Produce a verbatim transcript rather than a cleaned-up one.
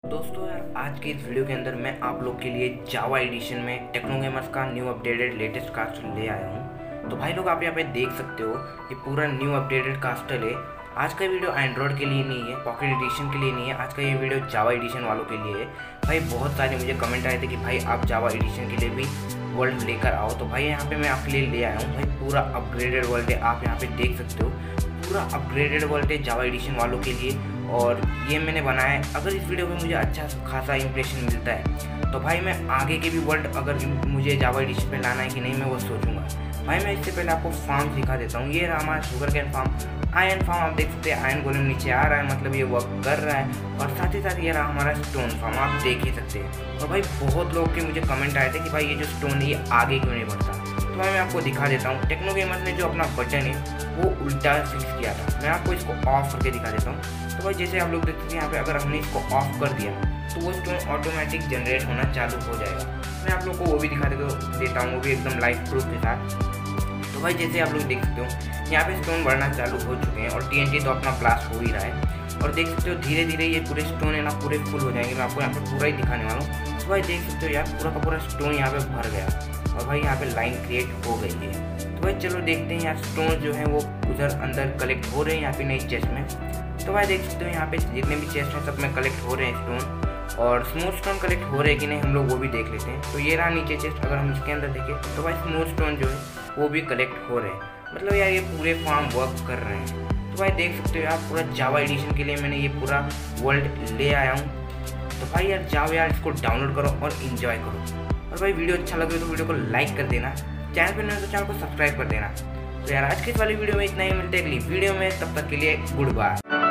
दोस्तों यार, आज के इस वीडियो के अंदर मैं आप लोग के लिए जावा एडिशन में टेक्नो गेमर्स का न्यू अपडेटेड लेटेस्ट कास्टल ले आया हूँ। तो भाई लोग, आप यहाँ पे देख सकते हो ये पूरा न्यू अपडेटेड कास्टल है। आज का वीडियो एंड्रॉयड के लिए नहीं है, पॉकेट एडिशन के लिए नहीं है, आज का ये वीडियो जावा एडिशन वालों के लिए है। भाई बहुत सारे मुझे कमेंट आए थे कि भाई आप जावा एडिशन के लिए भी वर्ल्ड लेकर आओ, तो भाई यहाँ पे मैं आपके लिए ले आया हूँ। भाई पूरा अपग्रेडेड वर्ल्ड है, आप यहाँ पे देख सकते हो पूरा अपग्रेडेड वर्ल्ड है जावा एडिशन वालों के लिए। और ये मैंने बनाया है। अगर इस वीडियो में मुझे अच्छा खासा इंप्रेशन मिलता है तो भाई मैं आगे के भी वर्ल्ड अगर मुझे जावा एडिशन पे लाना है कि नहीं, मैं वो सोचूंगा। भाई मैं इससे पहले आपको फार्म दिखा देता हूँ। ये रहा हमारा sugarcane farm, iron farm. आप देख सकते हैं आयरन गोलेम नीचे आ रहा है, मतलब ये वर्क कर रहा है। और साथ ही साथ ये रहा हमारा स्टोन फार्म, आप देख ही सकते हैं। और भाई बहुत लोग के मुझे कमेंट आए थे कि भाई ये जो स्टोन है ये आगे क्यों नहीं बढ़ता, तो भाई मैं आपको दिखा देता हूँ। टेक्नो गेमर्स ने जो अपना बटन है वो उल्टा फिक्स किया था, मैं आपको इसको ऑफ करके दिखा देता हूँ। तो भाई जैसे आप लोग देखते हैं यहाँ पे, अगर हमने इसको ऑफ कर दिया तो वो स्टोन ऑटोमेटिक जनरेट होना चालू हो जाएगा। मैं आप लोग को वो भी दिखा देता हूँ, वो भी एकदम लाइव प्रूफ के साथ। तो भाई जैसे आप लोग देख सकते हो यहाँ पे स्टोन बढ़ना चालू हो चुके हैं और टीएनटी तो अपना ब्लास्ट हो ही रहा है। और देख सकते हो धीरे धीरे ये पूरे स्टोन है ना पूरे फुल हो जाएंगे। मैं आपको यहाँ पे पूरा ही दिखाने वाला हूँ। तो भाई देख सकते हो यार पूरा का पूरा स्टोन यहाँ पे भर गया और भाई यहाँ पे लाइन क्रिएट हो गई है। तो भाई चलो देखते हैं यार स्टोन जो है वो उधर अंदर कलेक्ट हो रहे हैं यहाँ पे नई चेस्ट में। तो भाई देख सकते हो यहाँ पे जितने भी चेस्ट हैं सब में कलेक्ट हो रहे हैं स्टोन, और स्मूथ स्टोन कलेक्ट हो रहे हैं कि नहीं हम लोग वो भी देख लेते हैं। तो ये रहा नीचे चेस्ट, अगर हम इसके अंदर देखें तो भाई स्मूथ स्टोन जो है वो भी कलेक्ट हो रहे हैं, मतलब यार ये पूरे फार्म वर्क कर रहे हैं। तो भाई देख सकते हो यार पूरा जावा एडिशन के लिए मैंने ये पूरा वर्ल्ड ले आया हूँ। तो भाई यार जाओ यार इसको डाउनलोड करो और इन्जॉय करो। और भाई वीडियो अच्छा लगे तो वीडियो को लाइक कर देना, चैनल पर नहीं हो तो चैनल को सब्सक्राइब कर देना। तो यार आज के इस वाली वीडियो में इतना ही, मिलते हैं अगली वीडियो में, तब तक के लिए गुड बाय।